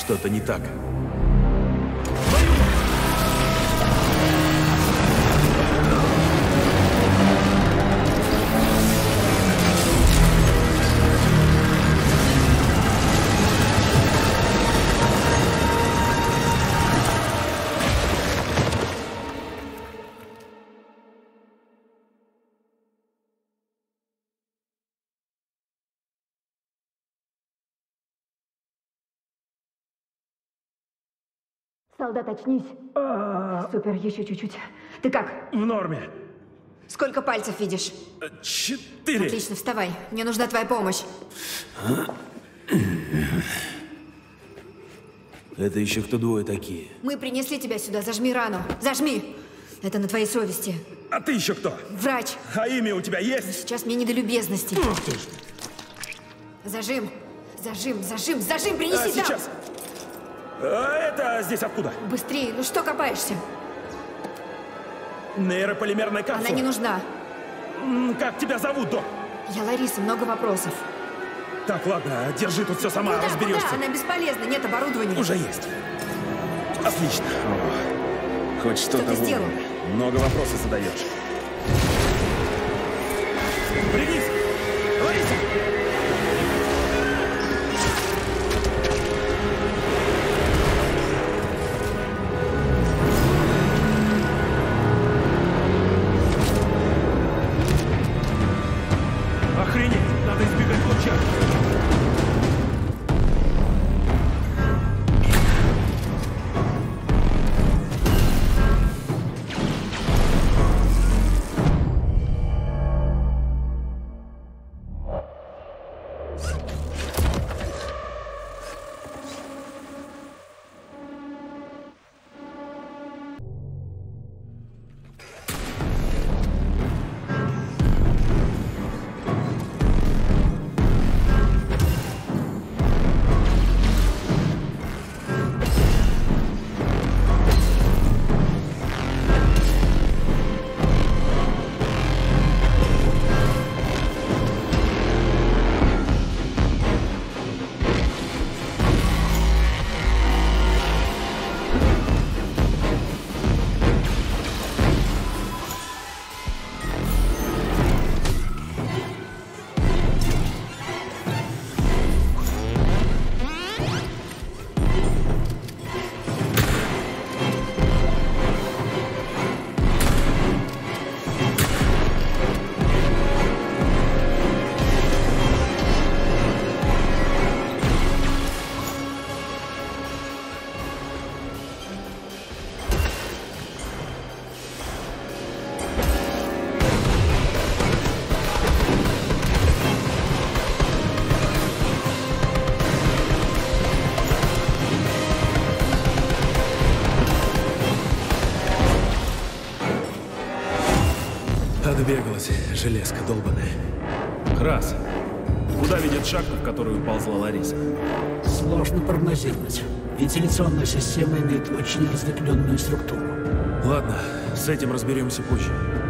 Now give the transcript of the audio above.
Что-то не так. Солдат, очнись. Супер, еще чуть-чуть. Ты как? В норме. Сколько пальцев видишь? 4. Отлично, вставай. Мне нужна твоя помощь. Это еще кто двое такие? Мы принесли тебя сюда. Зажми рану. Зажми. Это на твоей совести. А ты еще кто? Врач. А имя у тебя есть? Сейчас мне не до любезностей. Ух ты ж. Зажим. Зажим, зажим, зажим. Принеси сам. Сейчас. Это здесь откуда? Быстрее. Ну что копаешься? Нейрополимерная капсула. Она не нужна. Как тебя зовут, док? Я Лариса. Много вопросов. Так, ладно, держи тут все сама, разберешься. Куда? Она бесполезна. Нет оборудования. Уже есть. Отлично. О, хоть что-то ты сделал? Много вопросов задаешь. Пригнись! Лариса! Охренеть! Надо избегать луча! Отбегалась, железка долбаная. Раз. Куда ведет шахта, в которую уползла Лариса? Сложно прогнозировать. Вентиляционная система имеет очень разветвленную структуру. Ладно, с этим разберемся позже.